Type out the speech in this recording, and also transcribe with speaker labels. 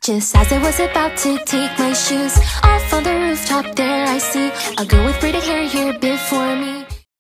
Speaker 1: Just as I was about to take my shoes off on the rooftop, there I see a girl with braided hair here before me.